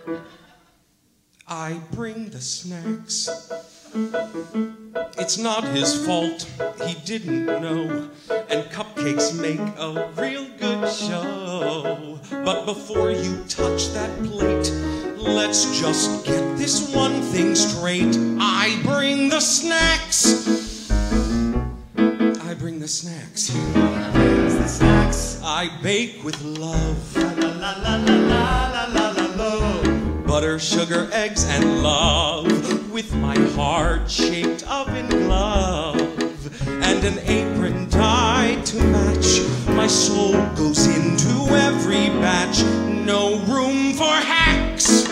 I bring the snacks. It's not his fault, he didn't know. And cupcakes make a real good show. But before you touch that plate, let's just get this one thing straight. I bring the snacks. I bring the snacks. I bake with love. Butter, sugar, eggs, and love. With my heart-shaped oven glove. And an apron dyed to match. My soul goes into every batch. No room for hacks.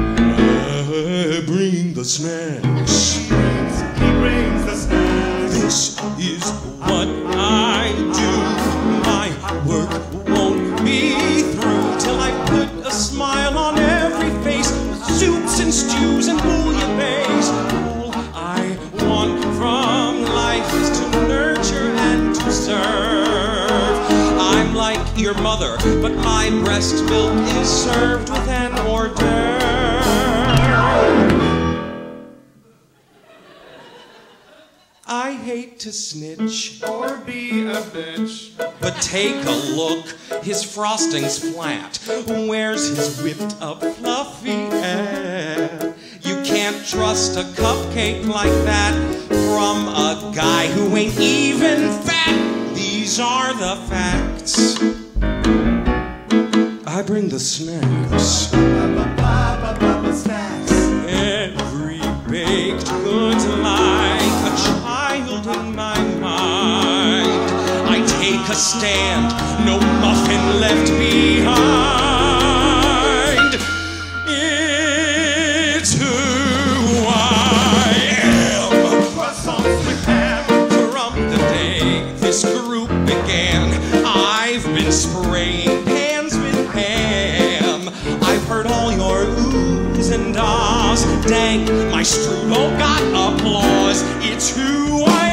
I bring the snacks. He brings the snacks. This is what I do. My work won't be through till I put a smile on every face. Soups and stews and bouillabaisse. All I want from life is to nurture and to serve. I'm like your mother, but my breast milk is served with an hors d'oeuvre. I hate to snitch or be a bitch, but take a look, his frosting's flat. Where's his whipped up fluffy hair? You can't trust a cupcake like that from a guy who ain't even fat. These are the facts. I bring the snacks. Every baked good's like a child in my mind. I take a stand, no muffin left behind. It's who I am. croissants with ham. From the day this group began, I've been spraying pans with ham. I've heard all your oohs and ahs. Dang, my strudel got applause. It's who I am.